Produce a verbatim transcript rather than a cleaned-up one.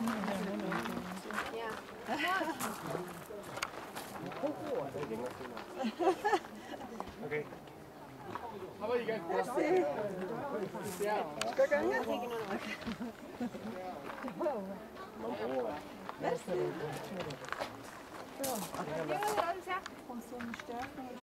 Okay. How about you guys? Merci. Yeah. Ska jag gå? Merci. Ja, ja, ja.